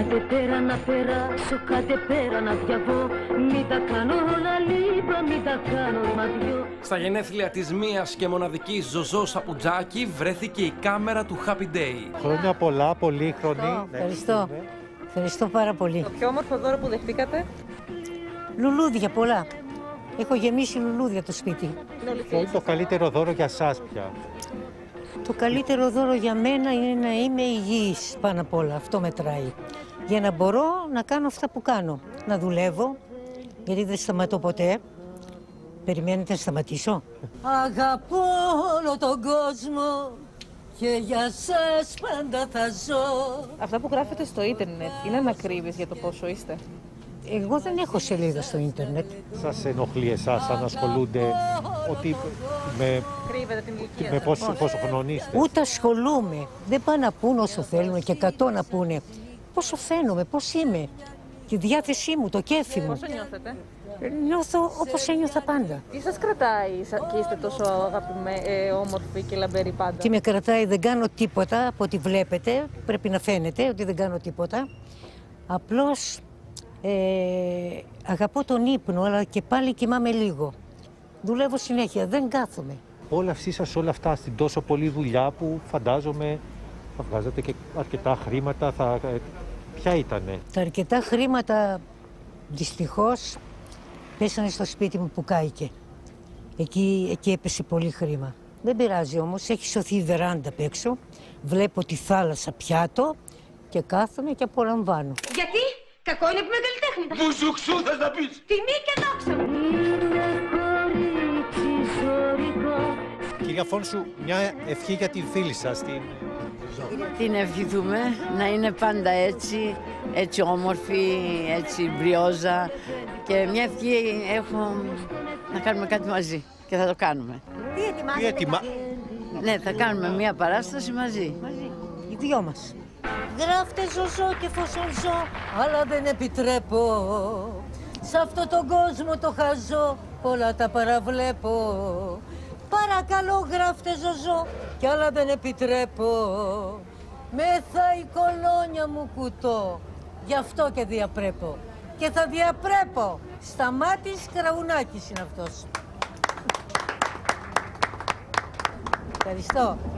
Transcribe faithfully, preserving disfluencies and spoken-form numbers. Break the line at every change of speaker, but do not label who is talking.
Κάντε πέρα να περάσω, κάντε πέρα να διαβώ. Μην τα κάνω όλα λίπα, μην τα κάνω μαδιό.
Στα γενέθλια της μίας και μοναδικής Ζωζό Σαπουτζάκη βρέθηκε η κάμερα του Happy Day.
Χρόνια πολλά, πολύχρονη.
Ευχαριστώ. Ευχαριστώ πάρα πολύ.
Το πιο όμορφο δώρο που δεχτήκατε?
Λουλούδια πολλά. Έχω γεμίσει λουλούδια το σπίτι.
Ποιο είναι το καλύτερο δώρο για σας πια?
Το καλύτερο δώρο για μένα είναι να είμαι υγιής πάνω απ' όλα. Αυτό μετράει. Για να μπορώ να κάνω αυτά που κάνω. Να δουλεύω, γιατί δεν σταματώ ποτέ. Περιμένετε να σταματήσω? Αγαπώ όλο τον κόσμο και για σας πάντα θα ζω.
Αυτά που γράφετε στο ίντερνετ είναι ανακρίβειες για το πόσο είστε?
Εγώ δεν έχω σελίδα στο ίντερνετ.
Σας ενοχλεί εσάς αν ασχολούνται ότι με,
Κρύβετε την ηλικία
με
σας?
πόσο, πόσο χρονών είστε?
Ούτε ασχολούμαι. Δεν πάνε να πούνε όσο θέλουν και εκατό να πούνε. Πόσο φαίνομαι, πώς είμαι. Τη διάθεσή μου, το κέφι μου.
Πόσο νιώθετε?
Νιώθω όπως ένιωθα πάντα.
Τι σας κρατάει και είστε τόσο αγαπημένοι, ε, όμορφοι και λαμπεροί πάντα?
Τι με κρατάει, δεν κάνω τίποτα από ό,τι βλέπετε. Πρέπει να φαίνεται ότι δεν κάνω τίποτα. Απλώς ε, αγαπώ τον ύπνο, αλλά και πάλι κοιμάμαι λίγο. Δουλεύω συνέχεια, δεν κάθομαι.
Όλαυσή σας όλα αυτά στην τόσο πολλή δουλειά που φαντάζομαι θα βγάζατε και αρκετά χρήματα, θα... ποια ήτανε?
Τα αρκετά χρήματα δυστυχώς πέσανε στο σπίτι μου που κάηκε. Εκεί, εκεί έπεσε πολύ χρήμα. Δεν πειράζει όμως, έχει σωθεί η βεράντα απ' έξω. Βλέπω τη θάλασσα πιάτο και κάθομαι και απολαμβάνω.
Γιατί? Κακό είναι που είμαι καλλιτέχνη.
Μπουζουξού θες να πεις?
Τιμή και δόξα μου.
Κυρία Φόνσου, μια ευχή για την φίλη σας, την...
Τι να ευχηθούμε, να είναι πάντα έτσι, έτσι όμορφη, έτσι μπριόζα και μια ευχή έχω να κάνουμε κάτι μαζί και θα το κάνουμε.
Τι ετοιμάζετε?
Τι ετοιμα...
Ναι, θα κάνουμε μια παράσταση μαζί.
Μαζί. Οι δυο μας. Γράφτε Ζωζό και εφόσον ζω, αλλά δεν επιτρέπω. Σ' αυτό τον κόσμο το χαζό, όλα τα παραβλέπω. Παρακαλώ γράφτε Ζωζό, κι άλλα δεν επιτρέπω. Μέθα η κολόνια μου κουτώ, γι' αυτό και διαπρέπω. Και θα διαπρέπω. Σταμάτης Κραουνάκης είναι αυτός. Ευχαριστώ.